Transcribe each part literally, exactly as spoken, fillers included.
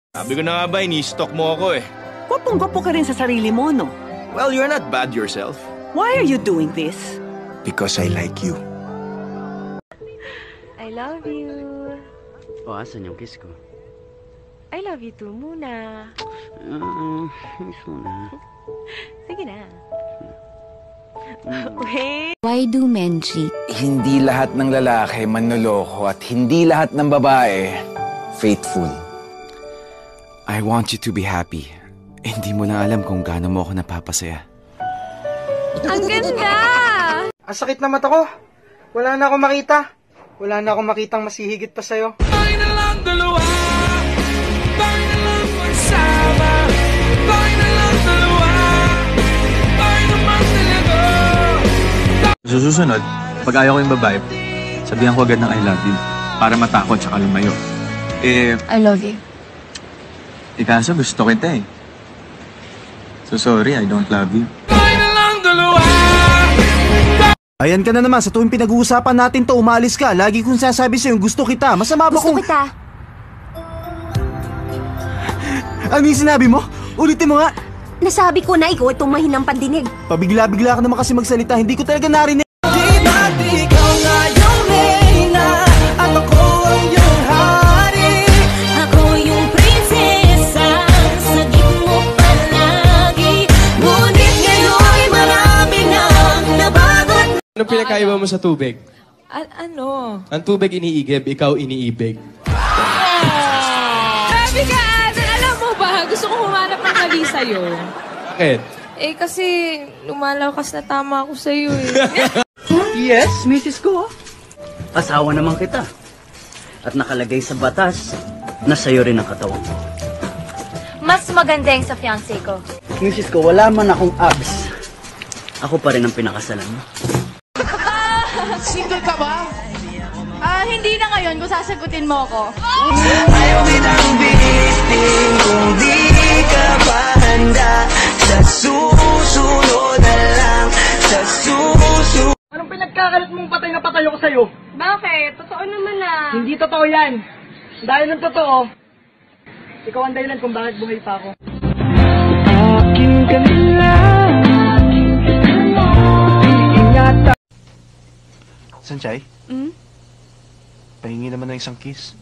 Sabi ko na nga ba, ini-stalk mo ako eh. Gwapong-gwapo ka rin sa sarili mo, no? Well, you're not bad yourself. Why are you doing this? Because I like you. I love you. O, asan yung kiss ko? I love you too muna. Uh, kiss muna. Sige na. Wait. Why do men cheat? Hindi lahat ng lalaki manloloko at hindi lahat ng babae faithful. I want you to be happy. Hindi mo lang alam kung gaano mo ako napapasaya. Ang ganda! Ang sakit na mata ko. Wala na akong makita. Wala na akong makitang masihigit pa sa'yo. Bakit na lang dalawa? Bakit na lang magsama? Bakit na lang dalawa? Bakit naman talaga? Sa susunod, pag ayaw ko yung babae, sabihan ko agad ng I love you para matakot tsaka lumayo. Eh, I love you. eh kaso gusto kita eh. So sorry, I don't love you. Bakit na lang dalawa? Ayan ka na naman, sa tuwing pinag-uusapan natin to, umalis ka. Lagi kong sasabi sa'yo, gusto kita. Masama ba Gusto kung... kita. Ano yung sinabi mo? Ulitin mo nga. Nasabi ko na ikaw itong mahinang pandinig. Pabigla-bigla ka naman kasi magsalita, hindi ko talaga narinig. Di ba't ikaw nga yung reyna at ako ang iyong hari? Ako yung prinsesa, sagip mo palagi. Ngunit ngayon'y marami nang nabagot. Anong pinakaiba mo sa tubig? A- ano? Ang tubig iniigib, ikaw iniibig. Sabi ka, Aden, alam mo ba? Gusto ko humanap ng mali sa'yo. Bakit? Eh, kasi lumalakas na tama ako sa'yo eh. Yes, misis ko. Asawa naman kita. At nakalagay sa batas na sa'yo rin ang katawan. Mas maganda yung sa fiancé ko. Misis ko, wala man akong abs. Ako pa rin ang pinakasalan mo. Single ka ba? Ah, hindi na ngayon kung sasagutin mo ako. Ayaw kitang bitin kung di ka pa handa. Sa susunod na lang, sa susunod. Anong pinagkakalat mong patay na patay ako sa'yo? Bakit? Totoo naman ah. Hindi totoo yan. Dahil ng totoo, ikaw ang dahilan kung bakit buhay pa ako. Akin ka nila, ingatan. Sanchay? Hmm? Pahingi naman ng isang kiss.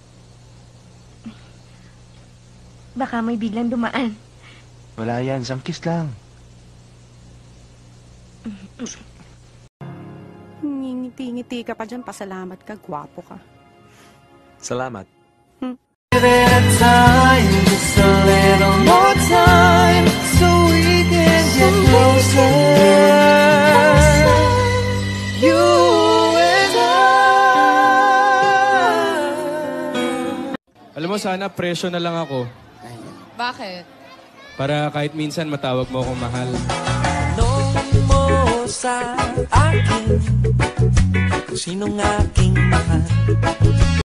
Baka may biglang dumaan. Wala yan, isang kiss lang. Ngingiti-ngiti ka pa dyan, pasalamat ka, gwapo ka. Salamat. Hmm. Time, just a little more time, so we can get closer. You and I. Alam mo, sana presyo na lang ako. Bakit? Para kahit minsan matawag mo akong mahal. Tanong mo sa akin kung sinong aking mahal.